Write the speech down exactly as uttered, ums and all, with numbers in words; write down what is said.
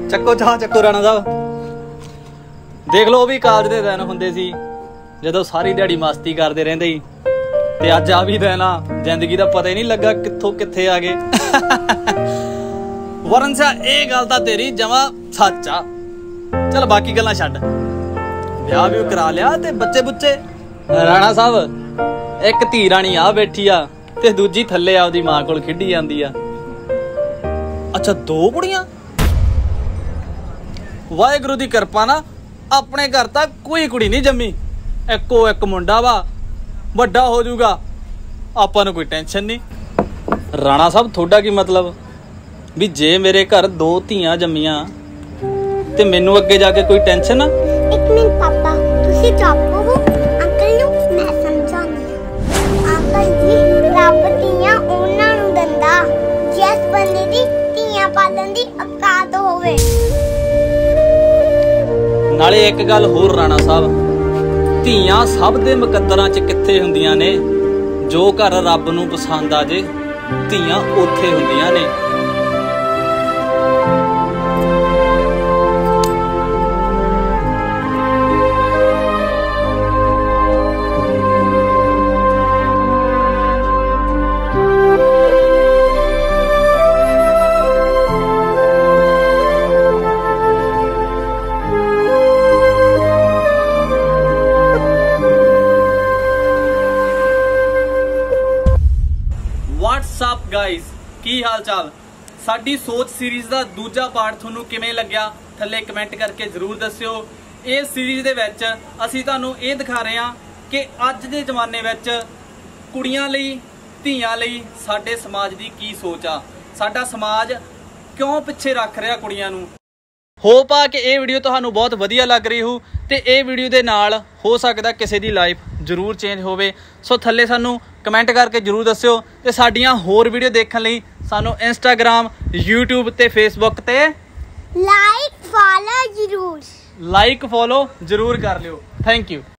ਚੱਕੋ ਚਾਹ ਚੱਕੋ ਰਾਣਾ ਸਾਹਿਬ। ਦੇਖ ਲਓ ਉਹ ਵੀ ਕਾਲਜ ਦੇ ਦਿਨ ਹੁੰਦੇ ਸੀ ਜਦੋਂ ਸਾਰੀ ਦਿਹਾੜੀ ਮਸਤੀ ਕਰਦੇ ਰਹਿੰਦੇ ਸੀ, ਤੇ ਅੱਜ ਆ ਵੀ ਦਿਨ ਆ, ਜ਼ਿੰਦਗੀ ਦਾ ਪਤਾ ਹੀ ਨਹੀਂ ਲੱਗਾ ਕਿੱਥੋਂ ਕਿੱਥੇ ਆ ਗਏ। ਵਰਨ ਸਿਆ ਇਹ ਗੱਲ ਤਾਂ ਤੇਰੀ ਜਮਾਂ ਸੱਚ ਆ। ਚਲ ਬਾਕੀ ਗੱਲਾਂ ਛੱਡ, ਵਿਆਹ ਵੀ ਕਰਾ ਲਿਆ ਤੇ ਬੱਚੇ ਬੁੱਚੇ। ਰਾਣਾ ਸਾਹਿਬ ਇੱਕ ਧੀ ਰਾਣੀ ਆ ਬੈਠੀ ਆ ਤੇ ਦੂਜੀ ਥੱਲੇ ਆਪਦੀ ਮਾਂ ਕੋਲ ਖੇਡੀ ਜਾਂਦੀ ਆ। ਅੱਛਾ ਦੋ ਕੁੜੀਆਂ? ਵਾਹਿਗੁਰੂ ਦੀ ਕਿਰਪਾ ਨਾ ਆਪਣੇ ਘਰ ਤਾਂ ਕੋਈ ਕੁੜੀ ਨਹੀਂ ਜੰਮੀ, ਇੱਕੋ ਇੱਕ ਮੁੰਡਾ ਵਾ, ਵੱਡਾ ਹੋ ਜਾਊਗਾ, ਆਪਾਂ ਨੂੰ ਕੋਈ ਟੈਨਸ਼ਨ ਨਹੀਂ। ਰਾਣਾ ਸਾਹਿਬ ਤੁਹਾਡਾ ਕੀ ਮਤਲਬ ਵੀ ਜੇ ਮੇਰੇ ਘਰ ਦੋ ਧੀਆਂ ਜੰਮੀਆਂ ਤੇ ਮੈਨੂੰ ਅੱਗੇ ਜਾ ਕੇ ਕੋਈ ਟੈਨਸ਼ਨ ਆ? ਇੱਕ ਮਿੰਟ ਪਾਪਾ ਤੁਸੀਂ ਚੁੱਪ ਹੋਵੋ, ਅੰਕਲ ਨੂੰ ਮੈਂ ਸਮਝਾਉਂਦੀ ਹਾਂ। ਅੰਕਲ ਜੀ ਰੱਬ ਧੀਆਂ ਉਹਨਾਂ ਨੂੰ ਦਿੰਦਾ ਜਿਸ ਬੰਦੇ ਦੀ ਧੀਆਂ ਪਾਲਣ ਦੀ ਔਕਾਤ ਹੋਵੇ। ਨਾਲੇ ਇੱਕ ਗੱਲ ਹੋਰ ਰਾਣਾ ਸਾਹਿਬ, ਧੀਆਂ ਸਭ ਦੇ ਮੁਕੱਦਰਾਂ 'ਚ ਕਿੱਥੇ ਹੁੰਦੀਆਂ ਨੇ? ਜੋ ਘਰ ਰੱਬ ਨੂੰ ਪਸੰਦ ਆ ਜੇ ਧੀਆਂ ਉੱਥੇ ਹੁੰਦੀਆਂ ਨੇ। ਵਾਟਸਅਪ ਗਾਇਜ਼, ਕੀ ਹਾਲ ਚਾਲ? ਸਾਡੀ ਸੋਚ ਸੀਰੀਜ਼ ਦਾ ਦੂਜਾ ਪਾਰਟ ਤੁਹਾਨੂੰ ਕਿਵੇਂ ਲੱਗਿਆ ਥੱਲੇ ਕਮੈਂਟ ਕਰਕੇ ਜ਼ਰੂਰ ਦੱਸਿਓ। ਇਸ ਸੀਰੀਜ਼ ਦੇ ਵਿੱਚ ਅਸੀਂ ਤੁਹਾਨੂੰ ਇਹ ਦਿਖਾ ਰਹੇ ਹਾਂ ਕਿ ਅੱਜ ਦੇ ਜ਼ਮਾਨੇ ਵਿੱਚ ਕੁੜੀਆਂ ਲਈ, ਧੀਆਂ ਲਈ ਸਾਡੇ ਸਮਾਜ ਦੀ ਕੀ ਸੋਚ ਆ, ਸਾਡਾ ਸਮਾਜ ਕਿਉਂ ਪਿੱਛੇ ਰੱਖ ਰਿਹਾ ਕੁੜੀਆਂ ਨੂੰ। ਹੋਪ ਆ ਕਿ ਇਹ ਵੀਡੀਓ ਤੁਹਾਨੂੰ ਬਹੁਤ ਵਧੀਆ ਲੱਗ ਰਹੀ ਹੋ ਤੇ ਇਹ ਵੀਡੀਓ ਦੇ ਨਾਲ ਹੋ ਸਕਦਾ ਕਿਸੇ ਦੀ ਲਾਈਫ ਜ਼ਰੂਰ ਚੇਂਜ ਹੋਵੇ। ਸੋ ਥੱਲੇ ਸਾਨੂੰ ਕਮੈਂਟ ਕਰਕੇ ਜ਼ਰੂਰ ਦੱਸਿਓ ਤੇ ਸਾਡੀਆਂ ਹੋਰ ਵੀਡੀਓ ਦੇਖਣ ਲਈ ਸਾਨੂੰ ਇੰਸਟਾਗ੍ਰਾਮ, ਯੂਟਿਊਬ ਤੇ ਫੇਸਬੁੱਕ ਤੇ ਲਾਈਕ ਫੋਲੋ ਜ਼ਰੂਰ ਲਾਈਕ ਫੋਲੋ ਜ਼ਰੂਰ ਕਰ ਲਿਓ। Thank you.